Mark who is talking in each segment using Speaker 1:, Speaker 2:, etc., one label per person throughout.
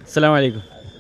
Speaker 1: അസ്സലാമു അലൈക്കും.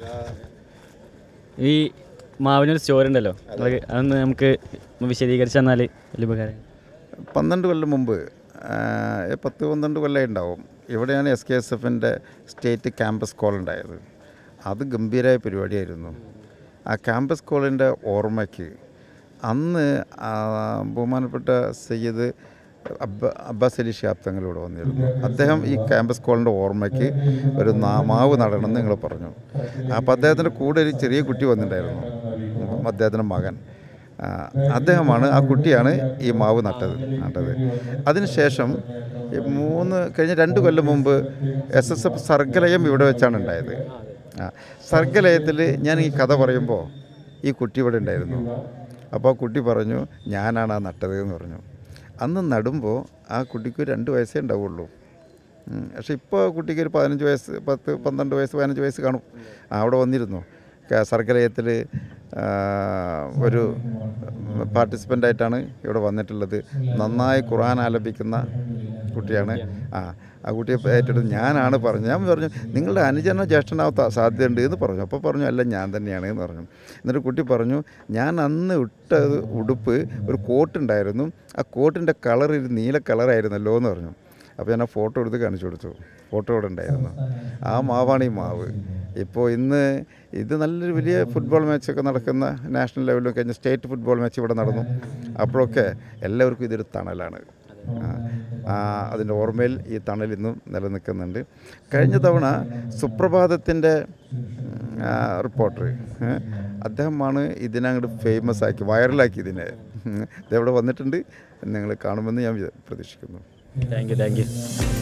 Speaker 1: ഈ മാവിനൊരു സ്റ്റോറി ഉണ്ടല്ലോ, അതൊന്ന് നമുക്ക് വിശദീകരിച്ച് തന്നാൽ വലിയ ഉപകാരം.
Speaker 2: 12 കൊല്ലം മുമ്പ് 10-12 കൊല്ലമായി ഉണ്ടാവും. ഇവിടെയാണ് SKSFൻ്റെ സ്റ്റേറ്റ് ക്യാമ്പസ് കോൾ ഉണ്ടായത്. അത് ഗംഭീരമായ പരിപാടിയായിരുന്നു. ആ ക്യാമ്പസ് കോളിൻ്റെ ഓർമ്മയ്ക്ക് അന്ന് ബഹുമാനപ്പെട്ട സയ്യിദ് അബ്ബാസ് അലി ശിഹാബ് തങ്ങളിവിടെ വന്നിരുന്നു. അദ്ദേഹം ഈ ക്യാമ്പസ് കോളിൻ്റെ ഓർമ്മയ്ക്ക് ഒരു മാവ് നടണമെന്ന് നിങ്ങൾ പറഞ്ഞു. അപ്പോൾ അദ്ദേഹത്തിൻ്റെ കൂടെ ഒരു ചെറിയ കുട്ടി വന്നിട്ടുണ്ടായിരുന്നു, അദ്ദേഹത്തിൻ്റെ മകൻ. അദ്ദേഹമാണ്, ആ കുട്ടിയാണ് ഈ മാവ് നട്ടത്. അതിനുശേഷം കഴിഞ്ഞ 2 കൊല്ലം മുമ്പ് SSF സർഗലയം ഇവിടെ വെച്ചാണ് ഉണ്ടായത്. സർഗലയത്തിൽ ഞാൻ ഈ കഥ പറയുമ്പോൾ ഈ കുട്ടി ഇവിടെ ഉണ്ടായിരുന്നു. അപ്പോൾ ആ കുട്ടി പറഞ്ഞു, ഞാനാണ് ആ നട്ടത് എന്ന് പറഞ്ഞു. അന്ന് നടുമ്പോൾ ആ കുട്ടിക്ക് 2 വയസ്സേ ഉണ്ടാവുള്ളൂ. പക്ഷേ ഇപ്പോൾ കുട്ടിക്ക് ഒരു 15 വയസ്സ്, 12 വയസ്സ് 15 വയസ്സ് കാണും. അവിടെ വന്നിരുന്നു. സർഗലയത്തിൽ ഒരു പാർട്ടിസിപ്പൻ്റായിട്ടാണ് ഇവിടെ വന്നിട്ടുള്ളത്. നന്നായി ഖുർആൻ ആലപിക്കുന്ന കുട്ടിയാണ്. ആ കുട്ടിയെ ഏറ്റെടുത്ത് ഞാനാണ് പറഞ്ഞു. ഞാൻ പറഞ്ഞു, നിങ്ങളുടെ അനുജനോ ജ്യേഷ്ഠനാവാൻ സാധ്യതയുണ്ട് എന്ന് പറഞ്ഞു. അപ്പോൾ പറഞ്ഞു, അല്ല ഞാൻ തന്നെയാണ് എന്ന് പറഞ്ഞു. എന്നിട്ട് കുട്ടി പറഞ്ഞു, ഞാൻ അന്ന് ഇട്ട ഉടുപ്പ് ഒരു കോട്ടുണ്ടായിരുന്നു, ആ കോട്ടിൻ്റെ കളർ ഒരു നീല കളറായിരുന്നല്ലോ എന്ന് പറഞ്ഞു. അപ്പോൾ ഞാൻ ആ ഫോട്ടോ എടുത്ത് കാണിച്ചു കൊടുത്തു. ഫോട്ടോ ഇവിടെ ഉണ്ടായിരുന്നു. ആ മാവാണ് ഈ മാവ്. ഇപ്പോൾ ഇന്ന് ഇത് നല്ലൊരു വലിയ ഫുട്ബോൾ മാച്ചൊക്കെ നടക്കുന്ന, നാഷണൽ ലെവലിലും കഴിഞ്ഞ സ്റ്റേറ്റ് ഫുട്ബോൾ മാച്ച് ഇവിടെ നടന്നു. അപ്പോഴൊക്കെ എല്ലാവർക്കും ഇതൊരു തണലാണ്. അതിൻ്റെ ഓർമ്മയിൽ ഈ തണൽ ഇന്നും നിലനിൽക്കുന്നുണ്ട്. കഴിഞ്ഞ തവണ സുപ്രഭാതത്തിൻ്റെ റിപ്പോർട്ടർ അദ്ദേഹമാണ് ഇതിനങ്ങോട്ട് ഫേമസ് ആക്കി, വൈറലാക്കി ഇതിനെ. ഇതെവിടെ വന്നിട്ടുണ്ട്, നിങ്ങൾ കാണുമെന്ന് ഞാൻ പ്രതീക്ഷിക്കുന്നു.
Speaker 1: Thank you.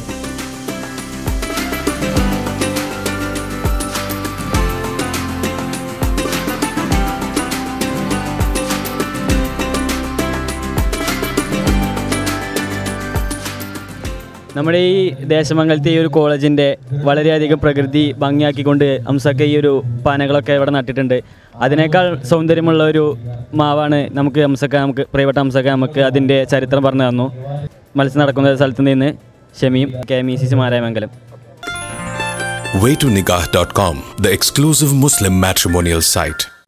Speaker 1: നമ്മുടെ ഈ ദേശമംഗലത്തെ ഈ ഒരു കോളേജിൻ്റെ വളരെയധികം പ്രകൃതി ഭംഗിയാക്കിക്കൊണ്ട് അംസക്ക ഈ ഒരു പാനകളൊക്കെ ഇവിടെ നട്ടിട്ടുണ്ട്. അതിനേക്കാൾ സൗന്ദര്യമുള്ള ഒരു മാവാണ് നമുക്ക് പ്രിയപ്പെട്ട അംസക്ക നമുക്ക് അതിൻ്റെ ചരിത്രം പറഞ്ഞു തന്നു. മത്സരം നടക്കുന്ന സ്ഥലത്ത് നിന്ന് Shameem, KMECC Marayamangalam.
Speaker 3: waytonikah.com, the exclusive Muslim matrimonial site.